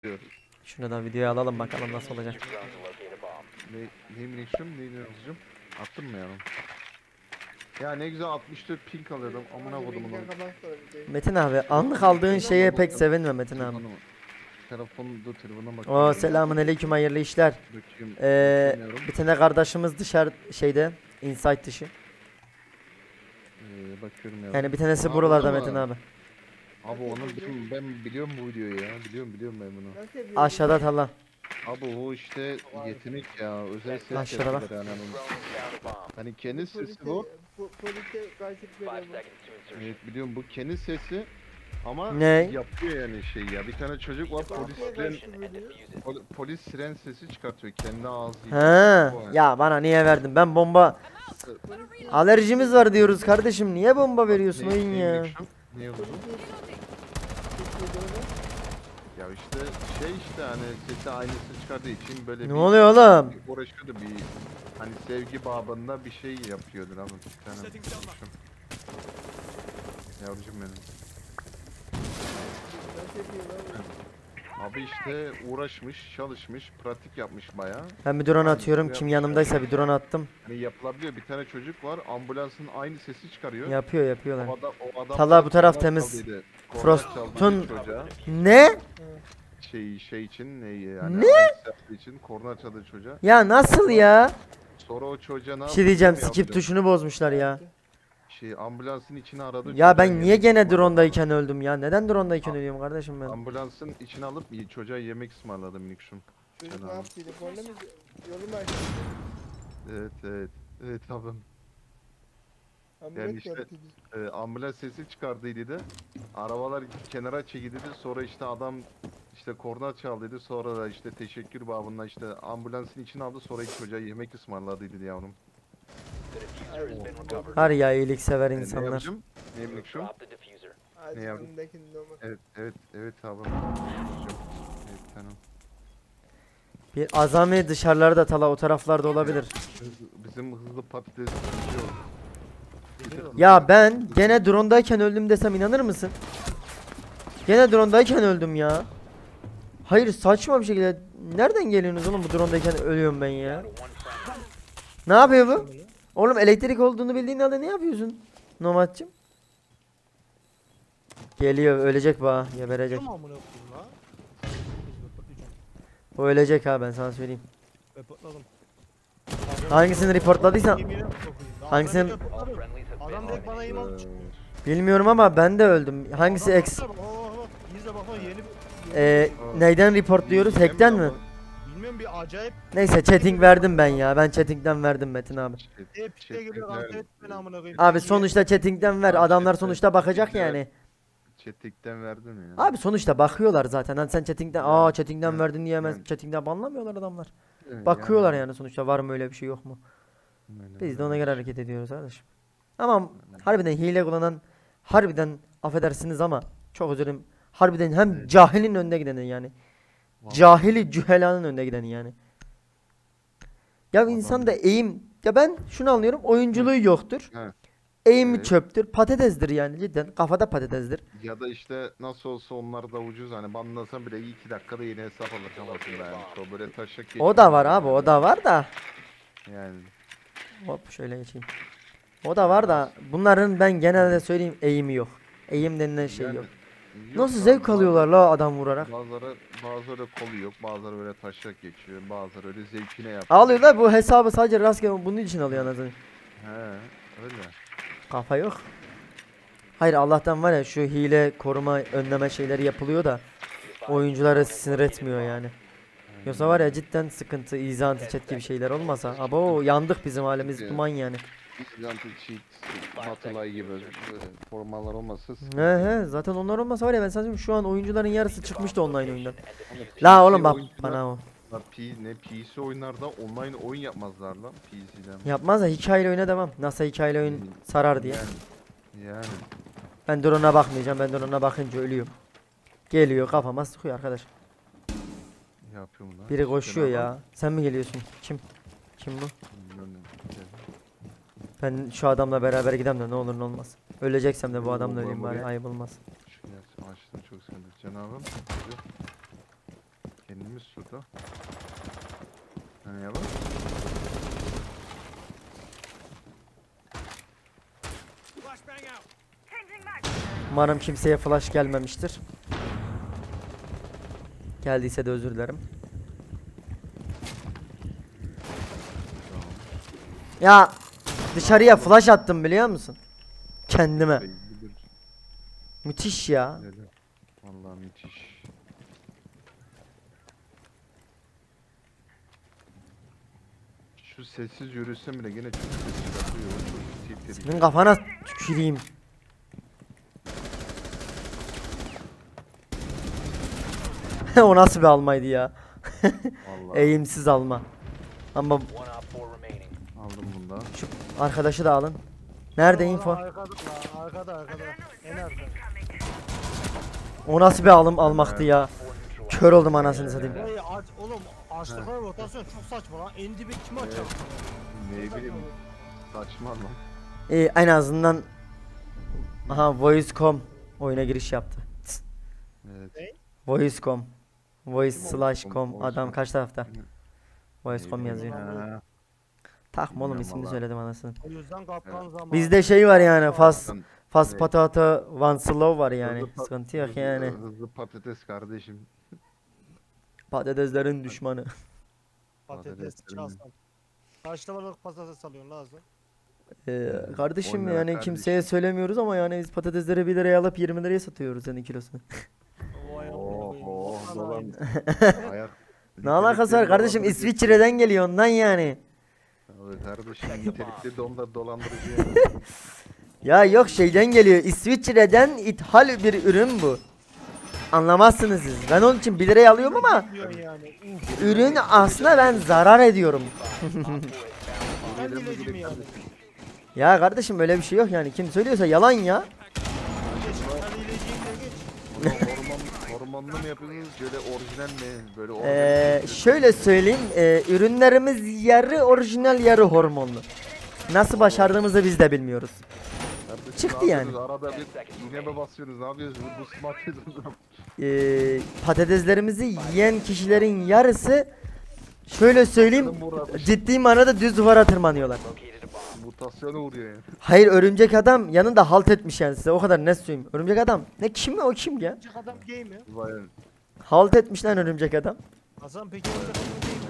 Şunu da videoya alalım bakalım nasıl olacak. Neyim Nexum? Neyim Nexum? Attın mı yani? Ya ne güzel 64 ping alıyordum. Amına kodumun onu. Metin abi anlık aldığın şeye pek sevinme Metin abi. Telefonuna bak. O selamun aleyküm hayırlı işler. Bir tane kardeşimiz dışarı şeyde inside dışı. Bakıyorum ya. Yani bir tanesi Aa, buralarda orada Metin mı? abi. Abi onu ben biliyorum bu videoyu ya. Biliyorum ben bunu. Aşağıda tala. Abi o işte yetenek ya. Özel ses Aşağıda bak. yapıyorlar yani onun. Hani kendi sesi bu. Polise karşılık veriyor bu. Evet biliyorum bu kendi sesi. Ama Ne? yapıyor yani şey ya. Bir tane çocuk var polis siren sesi çıkartıyor kendi ağzıyla. Ha, O yani. ya bana niye verdin? Ben bomba alerjimiz var diyoruz kardeşim. Niye bomba veriyorsun oyun ya? Ne oldu? Ya işte işte hani sesi aynısı çıkardığı için böyle Ne oluyor oğlum? uğraşıyordu bir hani sevgi babında bir şey yapıyordur ama bir tane konuşum. Yavrucum benim. Abi işte uğraşmış, çalışmış, pratik yapmış bayağı. Ben bir drone atıyorum. Kim yanımdaysa bir drone attım. Hani yapılabiliyor. Bir tane çocuk var. Ambulansın aynı sesi çıkarıyor. Yapıyorlar. O adam Tala bu taraf korna temiz. çaldıydı. Korna Frost'un çaldıydı çocuğa. ne? Şey için ne yani? Ne? Aynısı yaptığı için korna çaldı çocuğa. Ya nasıl ya? Sonra o çocuğa ne Bir şey diyeceğim, yaptı skip tuşunu bozmuşlar ya. Ambulansın içine aradı. Ya ben niye gene drone'dayken öldüm ya? Neden drone'dayken ölüyorum kardeşim ben? Ambulansın içine alıp çocuğa yemek ısmarladım Nikşum. Çocuk ne yaptıydı? Korna mı? Yolu mu açtı? Evet abim. Ameliyat işte, yaptıydı. Ambulans sesi çıkardıydı de. Arabalar kenara çekildi. Sonra işte adam işte korna çaldıydı. Sonra da işte teşekkür babında işte ambulansın içine aldı. Sonra çocuğa yemek ısmarladıydı yavrum. Var ya iyiliksever Ne insanlar. yapacağım? Neyim Nikşum? Ağacın yaptın? önündekini de olmaz. Evet abim. Evet tamam. Bir azami dışarılarda tala o taraflarda olabilir. Bizim hızlı patates yok. Ya ben gene drone'dayken öldüm desem inanır mısın? Gene drone'dayken öldüm ya. Hayır saçma bir şekilde. Nereden geliyorsunuz oğlum bu drone'dayken ölüyorum ben ya. Ne yapıyor bu? Oğlum elektrik olduğunu bildiğin halde ne yapıyorsun? Nomadcım. Geliyor ölecek bu ha. Geberecek. Tamam amına koyayım la. Bu ölecek ha ben sana söyleyeyim. Ben patladım. Hangisini reportladıysan Yemin ederim çok iyiyim. Daha hangisini- ben de patladım. Adam direkt bana aim aldı çıktı. bilmiyorum ama ben de öldüm. Hangisi Adam X? baksana, bak, bak. İzle bak bak yeni Neyden reportluyoruz? Hack'ten mi? bilmiyorum bir acayip Neyse chatting verdim ben ya. Ben chatting'den verdim Metin abi. pite geliyor kanka et beni amına koyayım. Abi sonuçta chatting'den ver. Adamlar sonuçta bakacak yani. Çetikten verdim ya. Abi sonuçta bakıyorlar zaten. Hani sen chatting'den chatting'den verdin diye hemen chatting'den banlamıyorlar adamlar. Bakıyorlar yani sonuçta var mı öyle bir şey yok mu? Biz de ona göre hareket ediyoruz kardeşim. Ama harbiden hile kullanan harbiden affedersiniz ama çok özür dilerim. Harbiden hem cahilin önüne gideni yani. Cahili cühelanın önüne gideni yani. Ya insanda eğim ya ben şunu anlıyorum oyunculuğu yoktur. He. Eğimi Evet. çöptür. Patatesdir yani cidden. Kafada patatesdir. Ya da işte nasıl olsa onlar da ucuz hani banlasan bile 2 dakikada yeni hesap alır kafasında yani. O böyle taşak O da var abi o da var da. Yani. Hop şöyle geçeyim. O da var da bunların ben genelde söyleyeyim eğimi yok. Eğim denilen şey Yani yok. yok Nasıl abi, zevk alıyorlar la adam vurarak. Bazıları kolu yok, bazıları böyle taşak geçiyor, bazıları öyle zevkine yapıyor. Alıyorlar bu hesabı sadece rastgele bunun için alıyor anasını. He, öyle. Kafa yok. Hayır Allah'tan var ya şu hile koruma önleme şeyleri yapılıyor da oyuncuları sinir etmiyor yani. Yoksa var ya cidden sıkıntı, izah anti-chat gibi şeyler olmasa. Abo yandık bizim halimiz duman yani. Janti cheat, Batılay gibi formalar olmasa He zaten onlar olmasa var ya ben sadece şu an oyuncuların yarısı çıkmıştı online oyundan. PC La oğlum bak oyuncular- bana o. PC oyunlarda online oyun yapmazlar lan PC'den. Yapmaz da hikayeli oyuna devam. Nasıl hikayeli oyun sarar diye. Yani. Ben drone'a bakmayacağım. Ben drone'a bakınca ölüyorum. Geliyor kafama sıkıyor arkadaş. Yapıyorum lan. Biri koşuyor ya. Sen mi geliyorsun? Kim? Kim bu? Ben şu adamla beraber gidem de ne olur ne olmaz. Öleceksem de bu adamla öleyim bari ayıp olmaz. Açtım çok sevindim. Cenabım. temiz suda. Hani yapalım? Umarım kimseye flash gelmemiştir. Geldiyse de özür dilerim. Ya dışarıya flash attım biliyor musun? Kendime. Bellidir. Müthiş ya. Öyle. Vallahi müthiş. Şu sessiz yürüsem bile gene çok ses çıkartıyor. Çok tilt edici. Senin kafana tüküreyim. O nasıl bir almaydı ya? Vallahi Eğimsiz alma. Ama aldım bundan. şu arkadaşı da alın. Nerede Adam info? Arkada. En arkada. O nasıl bir almaktı ya? Kör oldum anasını satayım. Burayı aç oğlum açtıkları rotasyon çok saçma lan. En dibe kim açar? Ne bileyim. Saçma lan. En azından aha Voice.com oyuna giriş yaptı. Evet. Voice.com Voice/com adam Voice.com. kaç tarafta? Ne Voice.com bileyim yazıyor. ya. Takma oğlum Bilmiyorum ismini vallahi. söyledim anasını. O yüzden kaplan zamanı. Bizde şey var yani fast Evet. potato one slow var yani. Hızlı pa- Sıkıntı yok hızlı- yani. Hızlı patates kardeşim. Patateslerin düşmanı. Patates çalsam. Kaç liralık patates alıyorsun lazım? Kardeşim 10 lira yani kardeşim. kimseye söylemiyoruz ama yani biz patatesleri 1 liraya alıp 20 liraya satıyoruz yani kilosunu. Vay Oh amına oh koyayım. dolan. Ayak. Ne alakası var kardeşim İsviçre'den geliyor ondan yani. Abi kardeşim nitelikli dolandırıcı yani. Ya yok şeyden geliyor İsviçre'den ithal bir ürün bu. Anlamazsınız siz. Ben onun için 1 liraya alıyorum ama Diyorsun yani. ürün aslında ben zarar ediyorum. Ben dileci mi yani? Ya kardeşim öyle bir şey yok yani. Kim söylüyorsa yalan ya. Geç, ben dileciyim de geç. Hormonlu mu yapıyorsunuz? Böyle orijinal mi? Böyle orijinal mi? Şöyle söyleyeyim. Ürünlerimiz yarı orijinal yarı hormonlu. Nasıl başardığımızı biz de bilmiyoruz. Kardeşim, çıktı ne yani. yapıyorsunuz? Arada bir iğne mi basıyorsunuz? Ne yapıyorsunuz? Bu smart yapıyorsunuz. Patateslerimizi yiyen kişilerin yarısı şöyle söyleyeyim ciddi manada düz duvara tırmanıyorlar. Mutasyona uğruyor yani. Hayır örümcek adam yanında halt etmiş yani size o kadar ne söyleyeyim. Örümcek adam ne kim o kim ya? Çık adam gay mi? Vay. Halt etmiş lan örümcek adam. Hasan peki orada adam gay mi?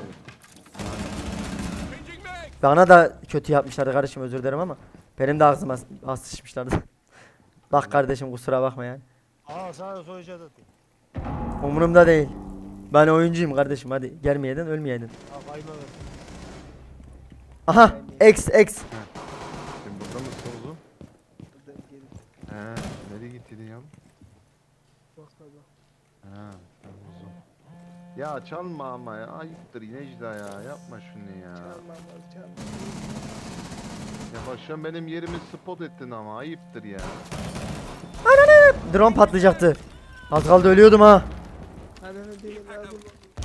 Bana da kötü yapmışlardı kardeşim özür dilerim ama benim de ağzıma sıçmışlardı. Bak kardeşim kusura bakma yani. Aa sana soyacağız atayım. Umurumda değil. Ben oyuncuyum kardeşim hadi gelmeyeydin ölmeyeydin. Ha kayma ver. Aha X. Şimdi burada mısın oğlum? Buradan geri He, nereye gittin ya? bakalım. Ha, tamam uzun. Ya çalma ama ya. Ayıptır Necda ya. Yapma şunu ya. Çalmam çalmam. Ya bak şu an benim yerimi spot ettin ama ayıptır ya. Drone patlayacaktı. Az kaldı ölüyordum ha. Ananı değil lazım.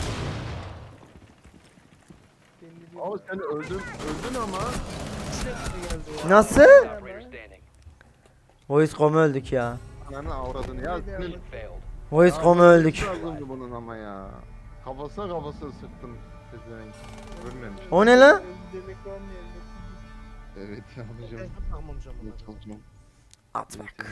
Kendi bir Ama sen öldün ama. ses mi geldi ya? Nasıl? Ama Voice.com'u öldük ya. Ananı avradını ya. Senin Voice.com'u öldük. lazımdı bunun ama ya. Kafasına sıktım. Pezevenk. Ölmemiş. O ne lan? Demek olmuyor. Evet Ben yapacağım. yapmamışım bunu. Çalacağım. At bak.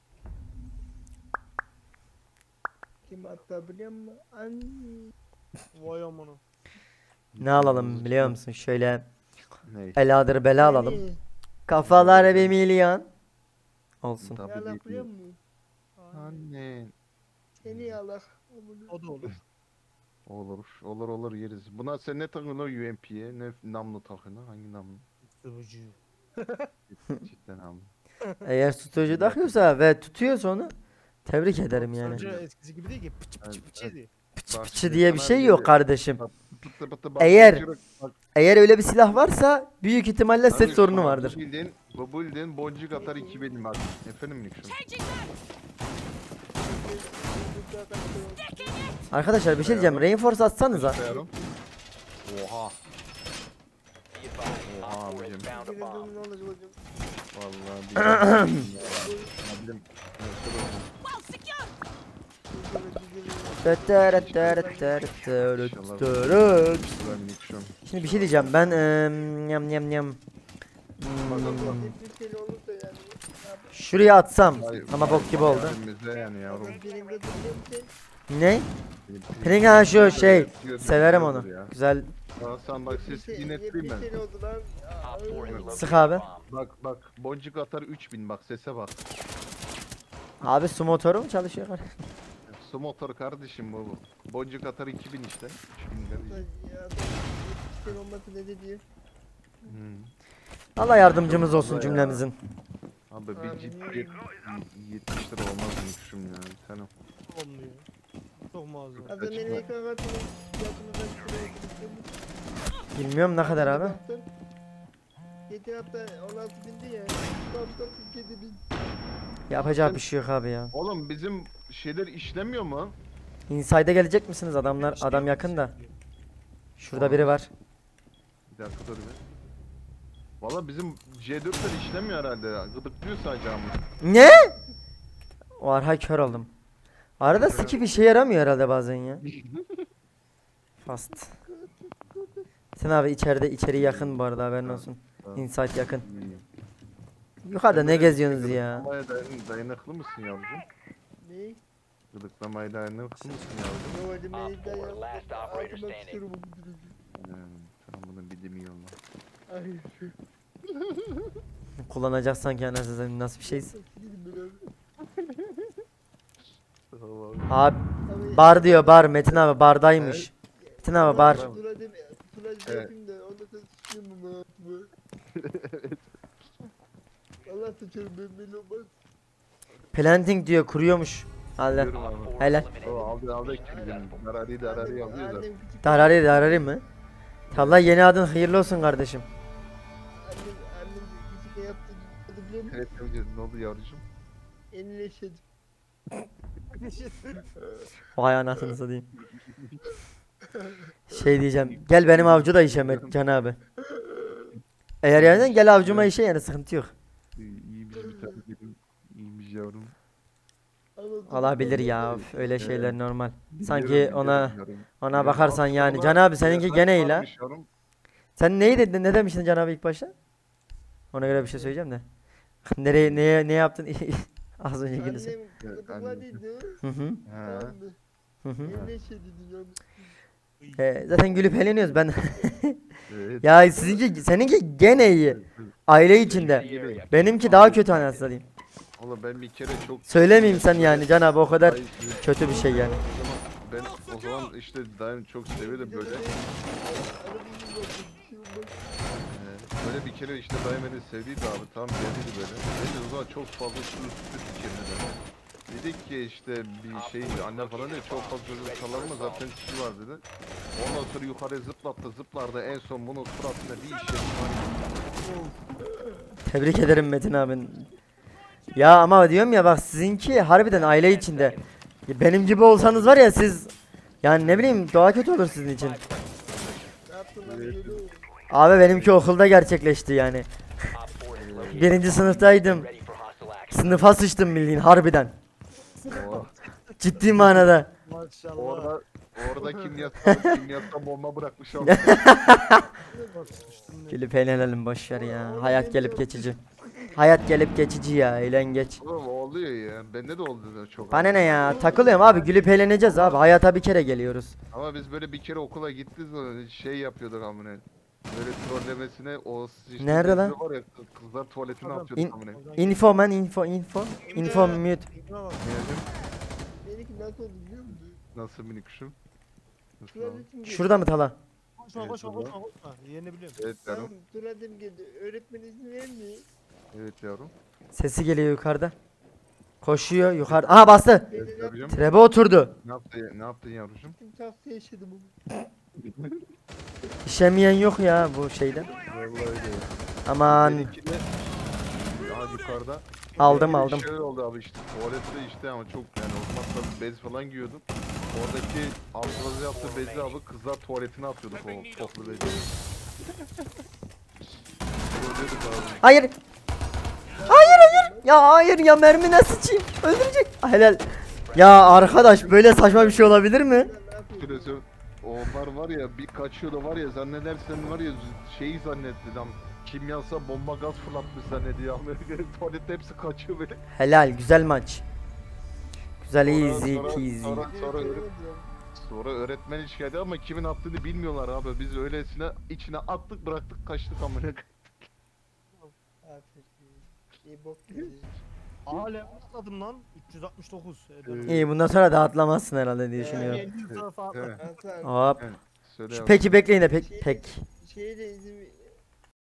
Kim hatta biliyor musun? An. Vay amına. Ne alalım biliyor musun? Şöyle Ne? eladır bela alalım. Kafalar bir milyon. Olsun. Tabii Yalak değil. biliyor musun? Anne. Seni yalak. O da olur. Olur yeriz. Buna sen ne takıyorsun UMP'ye? Ne namlu takıyorsun? Hangi namlu? Sıvıcı. Cidden namlu. Eğer tutucu takıyorsa ve tutuyorsa onu tebrik ederim yani. Sadece eskisi gibi değil ki pıçı pıçı Evet, pıçı diye. Pıçı Bak pıçı şimdi diye bir sana şey geliyor. yok kardeşim. Pıtı pıtı bak, Eğer- bak, Eğer öyle bir silah varsa büyük ihtimalle ses Kardeşim, sorunu bak, vardır. Bu bildiğin boncuk atar 2000 bak. Efendim Nixon. Arkadaşlar bir şey diyeceğim. Reinforce atsanıza. Koyarım. Oha. Oha abicim. Ne olacak hocam? Vallahi bilmiyorum. Abim. Şurada bir Minikşum. Şimdi bir şey diyeceğim. Ben yam yam yam. Bir şey olursa yani. Şuraya atsam Ay, ama bok gibi oldu. Elimize yani yavrum. Benim de bildiğim şey. Ne? Pring ha şu şey. Diyor, Severim diyordur onu. ya. Güzel. Aa, sen bak sesi dinletleyeyim ben. Bir şey oldu lan. Sık abi. Bak boncuk atar 3000 bak sese bak. Abi su motoru mu çalışıyor? Su motoru kardeşim bu. Boncuk atar 2000 işte. 3000 kardeşim. Ya bir şey olması ne dedi? Allah yardımcımız olsun cümlemizin. Abi bir ciddiyet 70 lira olmaz minikşum ya. Sen o. Olmuyor. Çok mazlum. Az önce Kaçma. ne kahvaltının yakınından şuraya gittim. Bilmiyorum ne kadar abi. Geçen hafta 16 bindi ya. Bu hafta 47 bin. Yapacak bir şey yok abi ya. Oğlum bizim şeyler işlemiyor mu? Inside'e gelecek misiniz adamlar? Adam yakın da. Şurada biri var. Bir dakika dur bir. Valla bizim C4'ler işlemiyor herhalde ya. Gıdıklıyor sadece ama. Ne? O arha kör oldum. Arada skip işe yaramıyor herhalde bazen ya. Fast. Sen abi içeri yakın bu arada haberin olsun. Tamam. Inside yakın. Yukarıda ne geziyorsunuz ya? Gıdıklamaya dayanıklı mısın yavrucuğum? Ne? Gıdıklamaya dayanıklı mısın yavrucuğum? Yo hadi beni de Last operator altıma standing. tutuyorum bu durumu. Tamam bunun bir dimi yolla. Ay. Kullanacak sanki anasını satayım, nasıl bir şeyse. Gidelim Tamam. Abi abi. bar diyor bar Metin abi bardaymış. Metin abi bar. Turadım Evet. yapayım da onda sen sıçıyorum ama. Allah sıçıyorum ben belli olmaz. Planting diyor kuruyormuş. Allah. Diyorum abi. Helal. O aldı ekibinin. Darari darari alıyor da. Annem küçük. Darari mı? Allah yeni adın hayırlı olsun kardeşim. Annem küçük ne yaptı biliyor musun? Evet evet, ne oldu yavrucuğum? Enleşedim. Vay anasını satayım. Şey diyeceğim. Gel benim avcı da işe Can abi. Eğer yani gel avcuma işe yani sıkıntı yok. İyiymiş bir tane dedim. İyiymiş yavrum. Olabilir ya öyle şeyler normal. Sanki Biliyorum, ona biliyorum yavrum. ona bakarsan yani Ona Can abi seninki yasak gene iyi la. varmış yavrum. Sen neyi dedin ne demiştin Can abi ilk başta? Ona göre bir şey söyleyeceğim de. Nereye ne yaptın az önce Annem sen. gıdıkladıydı. Hı hı. He. Hı hı. Enleşediydi yani. Zaten gülüp eğleniyoruz ben. Evet. Ya seninki gene iyi. Aile içinde. Benimki daha kötü anasını satayım. Oğlum ben bir kere çok... Söylemeyeyim sen yani Can abi o kadar Ay, kötü bir şey yani. Ben o zaman işte daim çok severim böyle. Böyle bir kere işte daim beni sevdiydi abi tam geldi böyle. Ben de o zaman çok fazla süt içirdi. Dedik ki işte bir şey annem falan dedi çok fazla çocuk çalarma zaten kişi var dedi. Ondan sonra yukarı zıplardı en son bunun suratına bir iş Tebrik ederim Metin abin. Ya ama diyorum ya bak sizinki harbiden aile içinde. Ya benim gibi olsanız var ya siz yani ne bileyim daha kötü olur sizin için. Ne yaptın lan yolu? Abi benimki okulda gerçekleşti yani. Birinci sınıftaydım. Sınıfa sıçtım bildiğin harbiden. Oh. Ciddi manada. Maşallah. Orada kimyasal bomba bırakmış abi. Gelip eğlenelim boşver ya. Hayat gelip geçici. Hayat gelip geçici ya eğlen geç. Oğlum oluyor ya. Bende de oldu da çok. Bana ne ya takılıyorum abi gülüp eğleneceğiz abi. Hayata bir kere geliyoruz. Ama biz böyle bir kere okula gittiğimiz zaman şey yapıyorduk amına. Böyle trollemesine o işte Nerede lan? var ya, kızlar tuvaletine Adam. atıyorduk İn- amına. Info man info mute. Neydi? Benimki nasıl oldu biliyor musun? Nasıl minikuşum? Nasıl abi? Tuvaletim geldi. Şurada mı Tala? Koşma koşma koşma koşma. Yerini biliyorum. Evet Tamam yavrum. tuvaletim geldi. Öğretmen izin vermiyor. Evet yavrum. Sesi geliyor yukarıda. Koşuyor yukarı. Aha bastı. Evet yavrucuğum. Trebe oturdu. Ne yaptın yavrucuğum? Tüm tahta yaşadım onu. İşemeyen yok ya bu şeyde. Vallahi öyle ya. Aman Benimkine daha yukarıda. aldım Benimkine aldım. Şöyle oldu abi işte tuvalette işte ama çok yani o zaman tabii bez falan giyiyordum. Oradaki ablamızın yaptığı bezi abi kızlar tuvaletine atıyorduk o toplu bezi. Öldürdük abi. Hayır. Hayır. Ya hayır ya mermi nasıl sıçayım? Öldürecek. Ah, helal. Ya arkadaş böyle saçma bir şey olabilir mi? Ne yapayım? Süresi onlar var ya bir kaçıyordu var ya zannedersen var ya şeyi zannetti lan. Kimyasal bomba gaz fırlatmış zannediyor. Tuvalette hepsi kaçıyor böyle. Helal güzel maç. Güzel Sonra- easy sonra- peasy. Sonra öğretmen şikayet ama kimin attığını bilmiyorlar abi. Biz öylesine içine attık bıraktık kaçtık amına. Aferin. İyi bok yedin. Hala atladım lan. 369. İyi bundan sonra da atlamazsın herhalde diye düşünüyorum. 50 tarafa atla. Evet. Hasan. Hop. Söyle Şu abi. peki bekleyin de pek. Şeye de izin